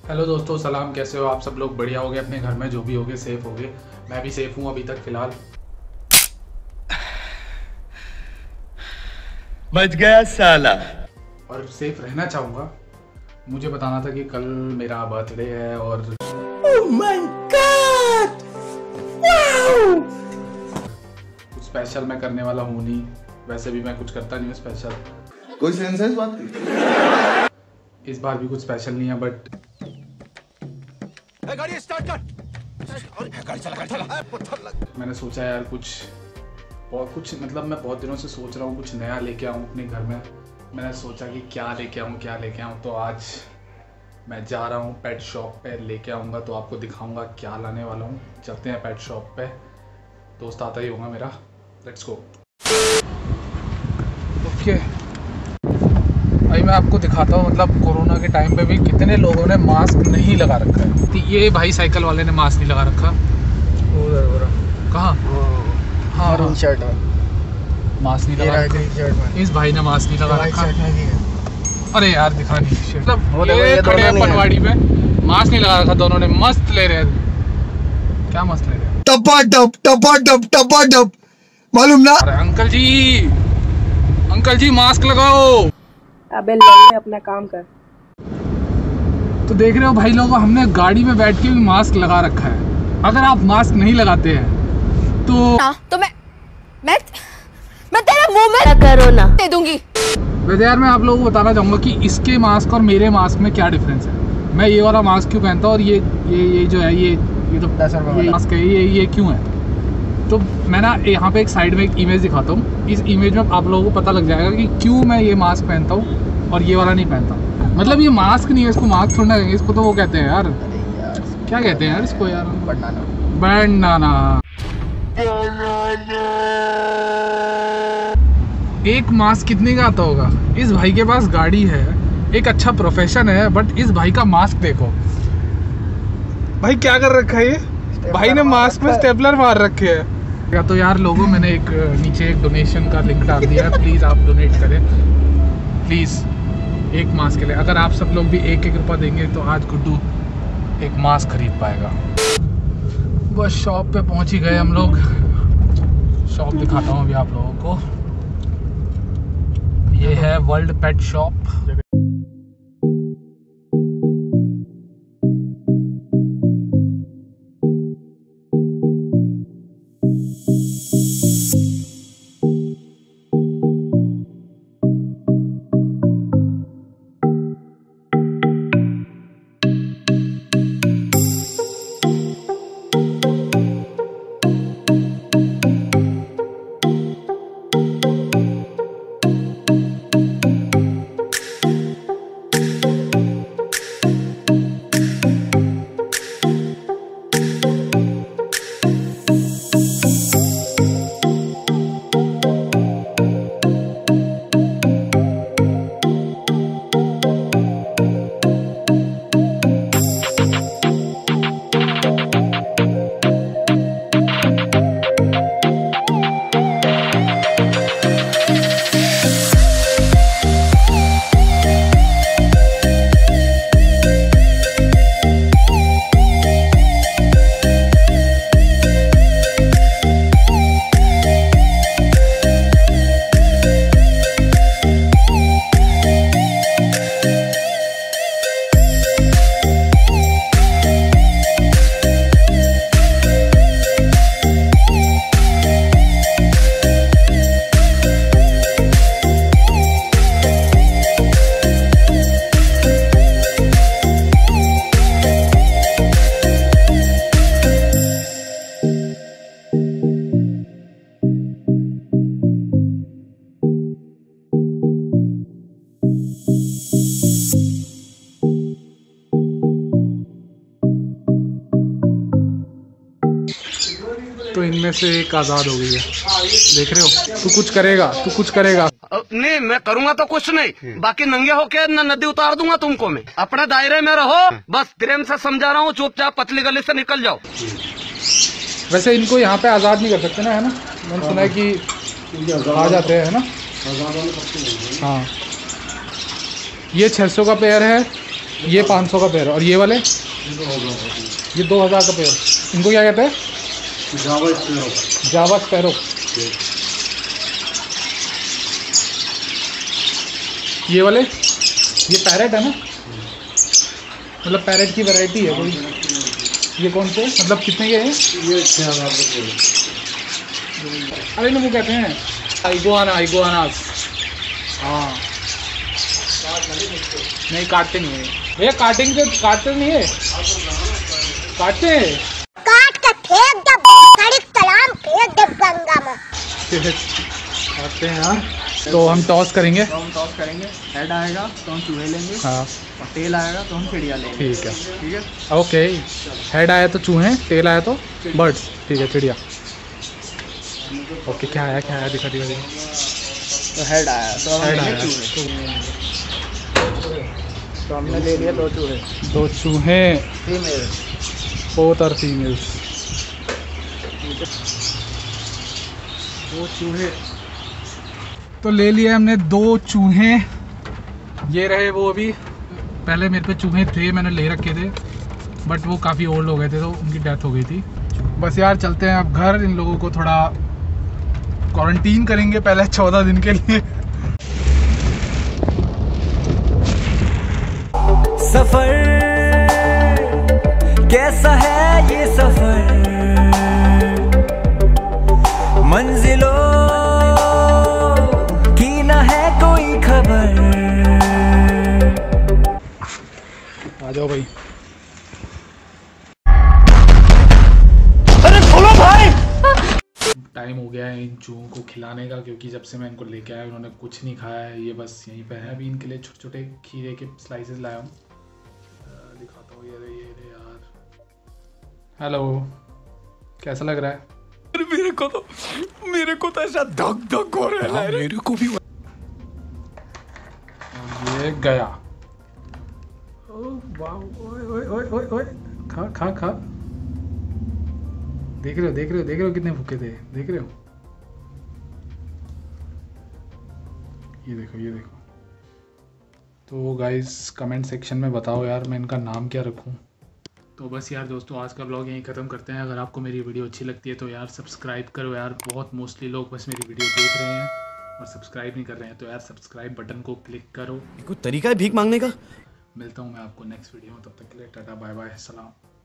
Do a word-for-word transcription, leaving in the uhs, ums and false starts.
Hello दोस्तों, सलाम। कैसे हो आप सब लोग? बढ़िया होगे अपने घर में, जो भी होगे सेफ होगे। मैं भी सेफ हूँ अभी तक फिलहाल। बच गया साला। और सेफ रहना चाहूँगा। मुझे बताना था कि कल मेरा बर्थडे है और ओह माय गॉड, वाओ! कुछ स्पेशल मैं करने वाला हूँ नहीं। वैसे भी मैं कुछ करता नहीं हूँ स्पेशल। कोई सेंस है इस बात की? इस बार भी कुछ स्पेशल नहीं है, बट गाड़ी स्टार्ट कर। गाड़ी चला, गाड़ी चला। पत्थर लग। मैंने सोचा यार कुछ बहुत कुछ मतलब मैं बहुत दिनों से सोच रहा हूँ कुछ नया लेके आऊँ अपने घर में। मैंने सोचा कि क्या लेके आऊँ क्या लेके आऊँ तो आज मैं जा रहा हूँ पेट शॉप पे। लेके आऊँगा तो आपको दिखाऊँगा क्या लाने वाला हूँ। चलते हैं पेट शॉप पे। दोस्त आता ही होगा मेरा। Let's go. ओके भाई, मैं आपको दिखाता हूँ मतलब कोरोना के टाइम पे भी कितने लोगों ने मास्क नहीं लगा रखा है। तो ये भाई साइकिल वाले ने मास्क नहीं लगा रखा। कहाँ? हाँ हाँ शर्ट मास्क नहीं लगा रखा। इस भाई ने मास्क नहीं लगा रखा। अरे यार दिखा नहीं मतलब ये खड़े हैं पनवाड़ी पे, मास्क नहीं लगा रखा। दोनों ने मस्त ले रहे हैं। क्या मस्त ले रहे हैं? टपा टप टपा टप टपा टप, मालूम ना? अरे uncle ji, uncle ji mask लगाओ। अबे लौंडे अपना काम कर। तो देख रहे हो भाई लोगों, हमने गाड़ी में बैठ के भी मास्क लगा रखा है। अगर आप मास्क नहीं लगाते हैं तो तो मैं मैं मैं तेरे मुंह में करो ना दे दूंगी। वैसे यार मैं आप लोगों को बताना चाहूँगा कि इसके मास्क और मेरे मास्क में क्या डिफरेंस है। मैं ये वाला मास्क क्यों पहनता हूँ और ये ये ये जो है ये ये तो ये मास्क है ये ये क्यों है। तो मैं ना यहाँ पे एक साइड में एक इमेज दिखाता हूँ। इस इमेज में आप लोगों को पता लग जाएगा कि क्यों मैं ये मास्क पहनता हूँ और ये वाला नहीं पहनता। मतलब ये मास्क नहीं है, इसको मास्क थोड़ा कहेंगे, इसको तो वो कहते हैं यार, क्या कहते हैं यार इसको यार, बैंडाना। एक मास्क कितने का आता होगा? इस भाई के पास गाड़ी है, एक अच्छा प्रोफेशन है, बट इस भाई का मास्क देखो भाई क्या कर रखा है ये भाई ने मास्क में स्टेपलर मार रखे हैं। या तो यार लोगों, मैंने एक नीचे एक डोनेशन का लिंक डाल दिया है, प्लीज़ आप डोनेट करें प्लीज़ एक मास्क के लिए। अगर आप सब लोग भी एक एक रुपया देंगे तो आज गुड्डू एक मास्क खरीद पाएगा। बस शॉप पे पहुंच ही गए हम लोग। शॉप दिखाता हूँ अभी आप लोगों को। ये है वर्ल्ड पेट शॉप। तो इनमें से एक आजाद हो गई है, देख रहे हो। तू कुछ करेगा, तू कुछ करेगा नहीं, मैं करूँगा तो कुछ नहीं, बाकी नंगे होके न नदी उतार दूंगा तुमको। मैं अपने दायरे में रहो, बस प्रेम से समझा रहा हूँ, चुपचाप पतली गली से निकल जाओ। वैसे इनको यहाँ पे आजाद नहीं कर सकते ना, है ना? मैंने सुना है कि आ जाते हैं, है ना? हाँ, ये छह सौ का पेयर है ये पाँच सौ का पेयर और ये वाले ये दो हज़ार का पेयर। इनको क्या कहते हैं? Java sparrow. Java sparrow. ये वाले ये पैरेट है ना, मतलब पैरेट की वैरायटी है कोई? ये कौन से मतलब कितने के हैं? ये छः हज़ार रुपये। अरे ना वो कहते हैं आइगोआना, आइगोआनास। हाँ नहीं काटते नहीं है भैया, काटेंगे तो काटते नहीं है, काटते हैं। काट के फेंक दे सारी कलाम, फेंक दे गंगा में। काटते हैं यार। तो हम टॉस करेंगे। तो हम टॉस करेंगे, हेड आएगा तो हम चूहे लेंगे, हाँ और टेल आएगा तो हम चिड़िया लेंगे। ठीक है ठीक है ओके। हेड आया तो चूहे, टेल आया तो बर्ड्स। ठीक है चिड़िया। ओके क्या आया क्या आया दिखा दिखा दिखा। तो हेड आया तो हम हेड लेंगे आया चूहे। तो हमने ले लिया दो चूहे, दो चूहे, फीमेल। Both are females. दो चूहे तो ले लिए हमने, दो चूहे। ये रहे वो। अभी पहले मेरे पे चूहे थे, मैंने ले रखे थे, बट वो काफ़ी ओल्ड हो गए थे तो उनकी डेथ हो गई थी। बस यार चलते हैं अब घर। इन लोगों को थोड़ा क्वारंटीन करेंगे पहले चौदह दिन के लिए। सफर कैसा है ये सफर, मंजिलों की ना है कोई खबर। आ जाओ भाई। अरे खोलो भाई। टाइम हो गया है इन चूहों को खिलाने का, क्योंकि जब से मैं इनको लेके आया उन्होंने कुछ नहीं खाया है। ये बस यहीं पे है। अभी इनके लिए छोटे छोटे खीरे के स्लाइसेस लाया हूँ, दिखाता हूँ। ये रे ये रे यार। हेलो, कैसा लग रहा है? मेरे को तो मेरे को तो ऐसा धक धक हो रहा है। मेरे को भी। ये गया। ओ वाह, ओए ओए ओए ओए ओए, खा खा खा। देख रहे हो देख रहे हो देख रहे हो कितने भूखे थे, देख रहे हो? ये देखो ये देखो। तो गाइस कमेंट सेक्शन में बताओ यार मैं इनका नाम क्या रखूं। तो बस यार दोस्तों आज का ब्लॉग यहीं ख़त्म करते हैं। अगर आपको मेरी वीडियो अच्छी लगती है तो यार सब्सक्राइब करो यार। बहुत मोस्टली लोग बस मेरी वीडियो देख रहे हैं और सब्सक्राइब नहीं कर रहे हैं, तो यार सब्सक्राइब बटन को क्लिक करो। कोई तरीका है भीख मांगने का? मिलता हूँ मैं आपको नेक्स्ट वीडियो में, तब तक के लिए टाटा बाय बाय सलाम।